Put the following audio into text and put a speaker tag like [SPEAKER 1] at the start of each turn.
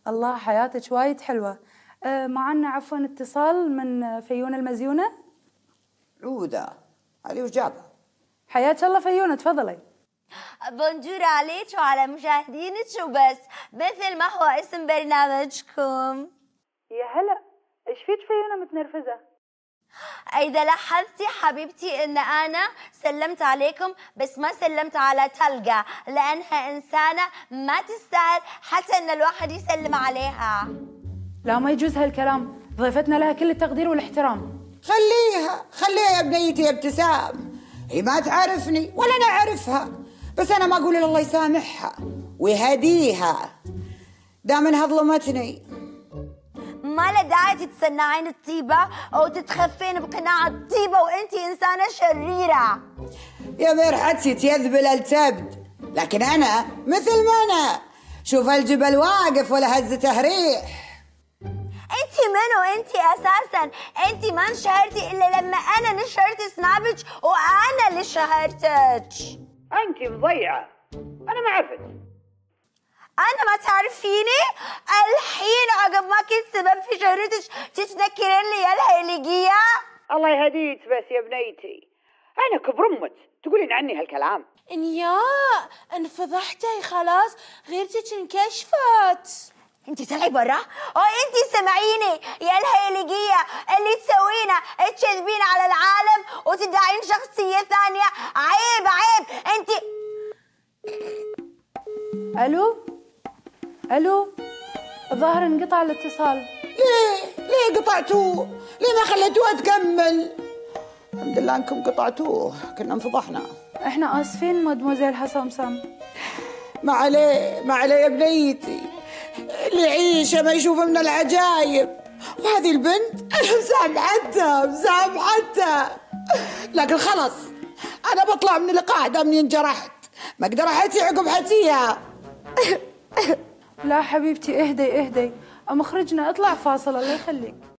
[SPEAKER 1] الله حياتك وايد حلوة. معنا عفوا اتصال من فيونة المزيونة.
[SPEAKER 2] عودة علي وش جابها؟
[SPEAKER 1] حياك الله فيونة، تفضلي.
[SPEAKER 3] بونجور عليك وعلى مشاهدينك وبس، مثل ما هو اسم برنامجكم.
[SPEAKER 1] يا هلا، ايش فيك فيونة متنرفزة؟
[SPEAKER 3] إذا لاحظتي حبيبتي إن أنا سلمت عليكم بس ما سلمت على تلقى، لأنها إنسانة ما تستاهل حتى إن الواحد يسلم عليها.
[SPEAKER 1] لا ما يجوز هالكلام، ضيفتنا لها كل التقدير والاحترام.
[SPEAKER 2] خليها يا بنيتي يا ابتسام، هي ما تعرفني ولا أنا أعرفها، بس أنا ما أقول إلا الله يسامحها ويهديها دام إنها ظلمتني.
[SPEAKER 3] ما له داعي تتصنعين الطيبة أو تتخفين بقناع الطيبة وأنتي إنسانة شريرة.
[SPEAKER 2] يا مرحتي تيذبل التبد، لكن أنا مثل ما أنا، شوف الجبل واقف ولا هزته ريح.
[SPEAKER 3] أنتي منو أنتي أساساً؟ أنتي ما انشهرتي إلا لما أنا نشرت سنابك وأنا اللي شهرتك.
[SPEAKER 2] أنتي مضيعة، أنا ما عرفت.
[SPEAKER 3] أنا ما تعرفيني؟ الحين عقب ما كنت سبب في شهرتك تتذكرين لي يا الهيليقية؟
[SPEAKER 2] الله يهديك بس يا بنيتي، أنا كبر أمك تقولين عني هالكلام.
[SPEAKER 4] انياء انفضحتي خلاص، غيرتك انكشفت.
[SPEAKER 3] انتي طلعي برا وانتي سمعيني يا الهيليقية اللي تسوينه تكذبين على العالم وتدعين شخصية ثانية. عيب انتي.
[SPEAKER 1] الو الظاهر انقطع الاتصال.
[SPEAKER 2] ليه قطعتوه؟ ليه ما خليتوها تكمل؟ الحمد لله انكم قطعتوه، كنا انفضحنا.
[SPEAKER 1] احنا اسفين مدموزيل حسام.
[SPEAKER 2] ما عليه يا بنيتي، اللي يعيشه ما يشوف من العجايب. وهذه البنت انا مسامحتها، لكن خلص انا بطلع من اللقاح دام انجرحت، ما اقدر احتي عقب حتيها.
[SPEAKER 1] لا حبيبتي اهدي، مخرجنا اطلع فاصل الله يخليك.